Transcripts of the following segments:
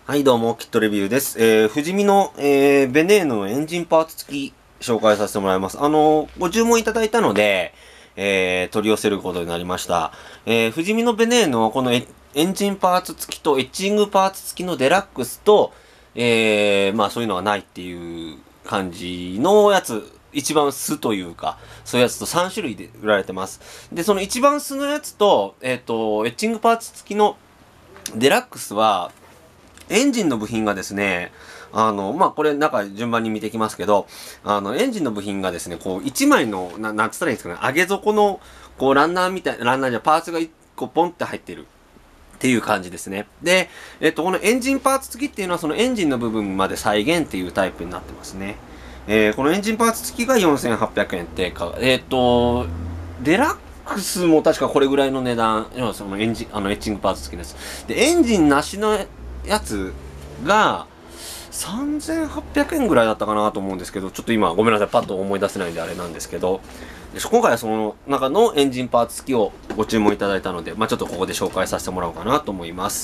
はい、どうも、キットレビューです。富士見の、ベネーノのエンジンパーツ付き紹介させてもらいます。ご注文いただいたので、取り寄せることになりました。富士見のベネーノはこのエンジンパーツ付きとエッチングパーツ付きのデラックスと、まあそういうのはないっていう感じのやつ、一番素というか、そういうやつと3種類で売られてます。で、その一番素のやつと、エッチングパーツ付きのデラックスは、エンジンの部品がですね、まあ、これ中順番に見ていきますけど、エンジンの部品がですね、こう、一枚の、なんつったらいいんですかね、上げ底の、こう、ランナーじゃ、パーツが一個ポンって入ってる。っていう感じですね。で、このエンジンパーツ付きっていうのはそのエンジンの部分まで再現っていうタイプになってますね。このエンジンパーツ付きが4800円定価。デラックスも確かこれぐらいの値段、そのエッチングパーツ付きです。で、エンジンなしのやつが、3800円ぐらいだったかなと思うんですけど、ちょっと今ごめんなさい、パッと思い出せないんであれなんですけど、今回はその中のエンジンパーツ付きをご注文いただいたので、まあちょっとここで紹介させてもらおうかなと思います。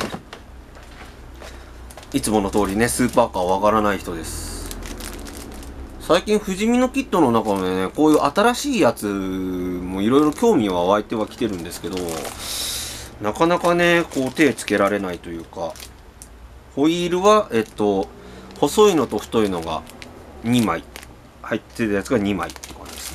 いつもの通りね、スーパーカーわからない人です。最近富士見のキットの中でね、こういう新しいやつもいろいろ興味は湧いてはきてるんですけど、なかなかね、こう手つけられないというか、ホイールは、細いのと太いのが2枚。入ってるやつが2枚って感じですね。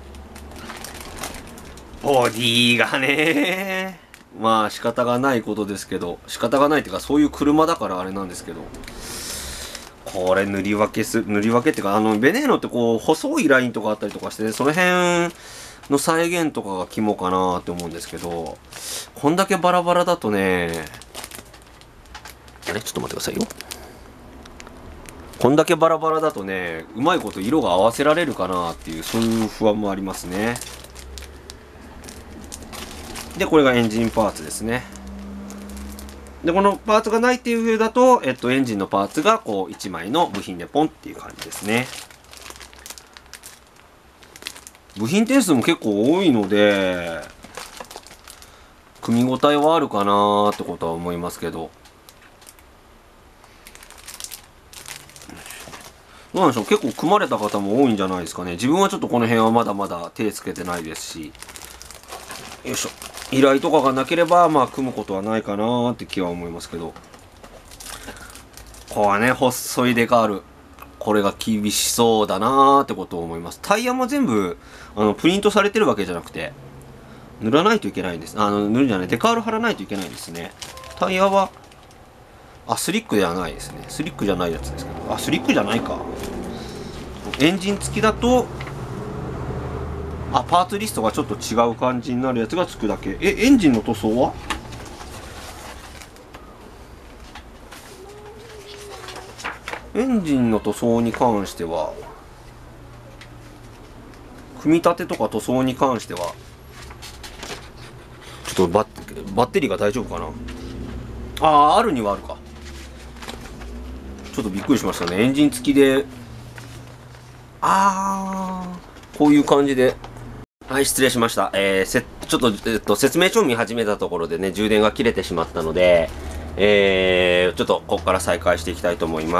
ボディがね、まあ仕方がないことですけど、仕方がないっていうかそういう車だからあれなんですけど、これ塗り分けっていうか、ベネーノってこう、細いラインとかあったりとかして、ね、その辺の再現とかが肝かなって思うんですけど、こんだけバラバラだとね、あれちょっと待ってくださいよ。こんだけバラバラだとね、うまいこと色が合わせられるかなっていう、そういう不安もありますね。で、これがエンジンパーツですね。で、このパーツがないっていう風だと、エンジンのパーツがこう1枚の部品でポンっていう感じですね。部品点数も結構多いので、組み応えはあるかなーってことは思いますけど。どうなんでしょう、結構組まれた方も多いんじゃないですかね。自分はちょっとこの辺はまだまだ手つけてないですし。よいしょ。依頼とかがなければ、まあ組むことはないかなーって気は思いますけど。こうはね、細いデカール。これが厳しそうだなーってことを思います。タイヤも全部、プリントされてるわけじゃなくて、塗らないといけないんです。塗るんじゃない、デカール貼らないといけないんですね。タイヤは、スリックではないですね。スリックじゃないやつですけど。スリックじゃないか。エンジン付きだと、パーツリストがちょっと違う感じになるやつが付くだけ。エンジンの塗装はエンジンの塗装に関しては、組み立てとか塗装に関しては、ちょっとバッテリーが大丈夫かな。あるにはあるか。ちょっとびっくりしましたね。エンジン付きで、こういう感じで、はい、失礼しました。ちょっと、説明書を見始めたところでね、充電が切れてしまったので、ちょっと、ここから再開していきたいと思います。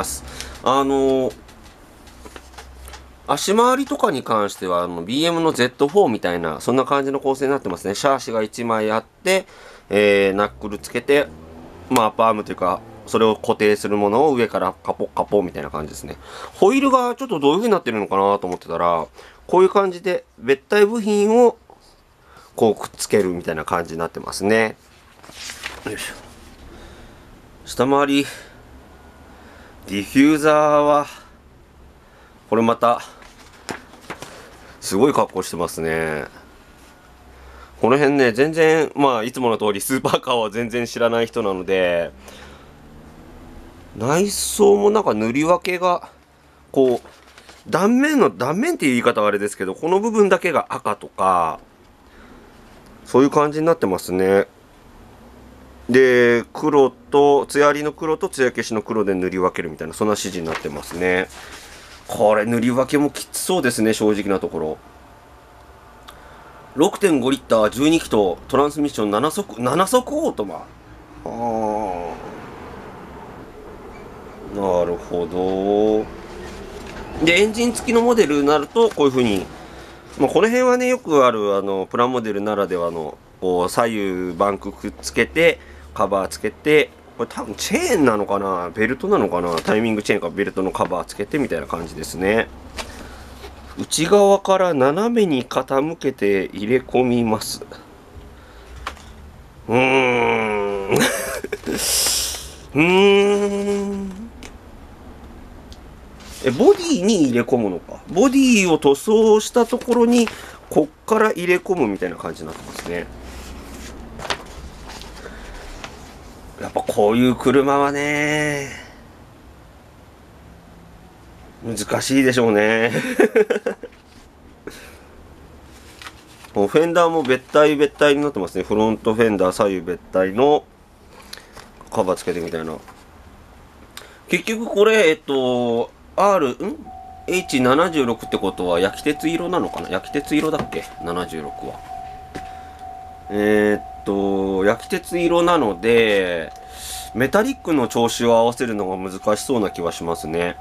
足回りとかに関しては、BM の Z4 みたいな、そんな感じの構成になってますね。シャーシが1枚あって、ナックルつけて、まあ、アッパーアームというか、それを固定するものを上からカポッカポみたいな感じですね。ホイールがちょっとどういう風になってるのかなと思ってたら、こういう感じで別体部品をこうくっつけるみたいな感じになってますね。よいしょ。下回り、ディフューザーは、これまた、すごい格好してますね。この辺ね、全然、まあ、いつもの通りスーパーカーは全然知らない人なので、内装もなんか塗り分けが、こう、断面っていう言い方はあれですけど、この部分だけが赤とか、そういう感じになってますね。で、黒と、艶ありの黒と艶消しの黒で塗り分けるみたいな、そんな指示になってますね。これ塗り分けもきつそうですね、正直なところ。6.5 リッター12気筒トランスミッション7速オートマ。 なるほど。で、エンジン付きのモデルになると、こういう風に、まあ、この辺はね、よくある、プラモデルならではの、こう、左右バンクくっつけて、カバーつけて、これ多分チェーンなのかな、ベルトなのかな、タイミングチェーンかベルトのカバーつけてみたいな感じですね。内側から斜めに傾けて入れ込みます。うーん。ボディに入れ込むのか。ボディを塗装したところに、こっから入れ込むみたいな感じになってますね。やっぱこういう車はね、難しいでしょうね。フェンダーも別体別体になってますね。フロントフェンダー左右別体のカバーつけてみたいな。結局これ、H76 ってことは焼き鉄色なのかな、焼き鉄色だっけ ?76 は。焼き鉄色なので、メタリックの調子を合わせるのが難しそうな気はしますね。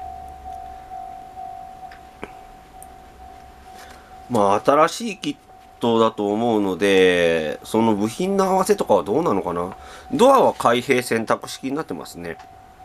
まあ、新しいキットだと思うので、その部品の合わせとかはどうなのかな。ドアは開閉選択式になってますね。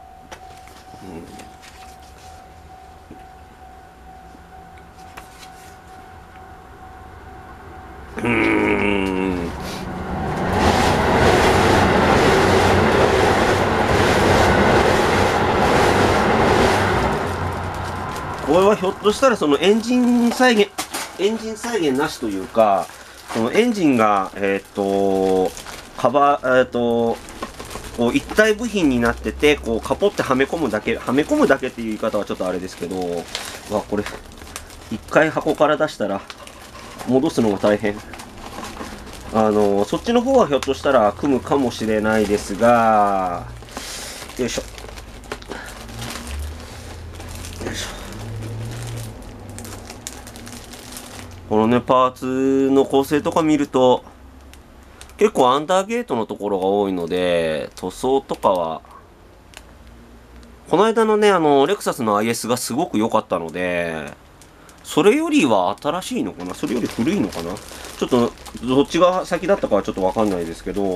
これはひょっとしたらそのエンジン再現なしというか、そのエンジンが、カバー、こう一体部品になってて、こうカポってはめ込むだけっていう言い方はちょっとあれですけど、わ、これ、一回箱から出したら、戻すのが大変。そっちの方はひょっとしたら組むかもしれないですが、よいしょ。よいしょ。このね、パーツの構成とか見ると、結構アンダーゲートのところが多いので、塗装とかは、この間のね、レクサスの IS がすごく良かったので、それよりは新しいのかな、それより古いのかな、ちょっと、どっちが先だったかはちょっとわかんないですけど、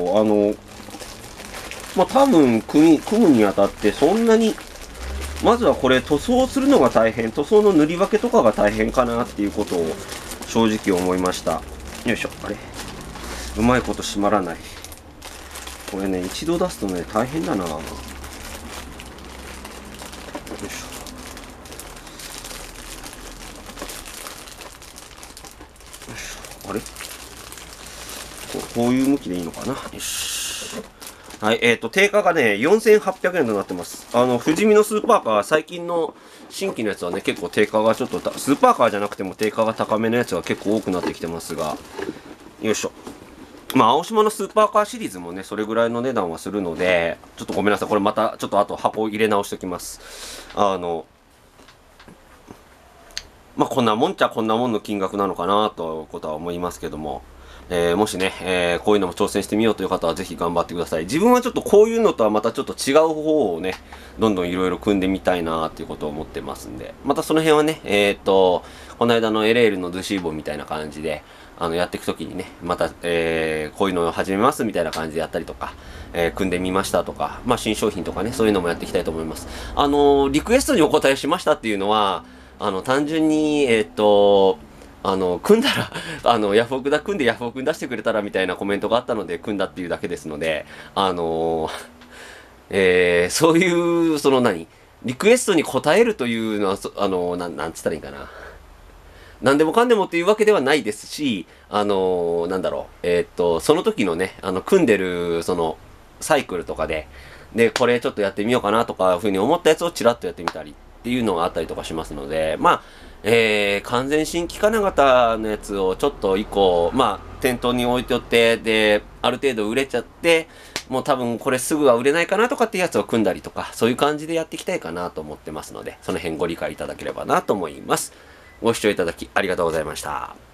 まあ、多分組むにあたってそんなに、まずはこれ塗装するのが大変、塗装の塗り分けとかが大変かなっていうことを正直思いました。よいしょ、あれ。うまいこと閉まらない。これね、一度出すとね、大変だな。よいしょ。あれこういう向きでいいのかな。よし。はい、定価がね、4800円となってます。富士見のスーパーカー、最近の新規のやつはね、結構定価がちょっとスーパーカーじゃなくても定価が高めのやつが結構多くなってきてますが、よいしょ。まあ、青島のスーパーカーシリーズもね、それぐらいの値段はするので、ちょっとごめんなさい。これまた、ちょっとあと箱入れ直しておきます。まあ、こんなもんっちゃこんなもんの金額なのかな、ということは思いますけども。もしね、こういうのも挑戦してみようという方はぜひ頑張ってください。自分はちょっとこういうのとはまたちょっと違う方をね、どんどんいろいろ組んでみたいなっていうことを思ってますんで、またその辺はね、この間の LL のドゥシーボみたいな感じで、やっていくときにね、また、こういうのを始めますみたいな感じでやったりとか、組んでみましたとか、まあ新商品とかね、そういうのもやっていきたいと思います。リクエストにお答えしましたっていうのは、単純に、組んだら、ヤフオクだ、組んでヤフオクに出してくれたらみたいなコメントがあったので、組んだっていうだけですので、そういう、リクエストに応えるというのは、なんつったらいいかな。何でもかんでもっていうわけではないですし、なんだろう、その時のね、組んでる、サイクルとかで、これちょっとやってみようかなとか、いうふうに思ったやつをチラッとやってみたりっていうのがあったりとかしますので、まあ、完全新規金型のやつをちょっと一個、まあ、店頭に置いておって、で、ある程度売れちゃって、もう多分これすぐは売れないかなとかっていうやつを組んだりとか、そういう感じでやっていきたいかなと思ってますので、その辺ご理解いただければなと思います。ご視聴いただきありがとうございました。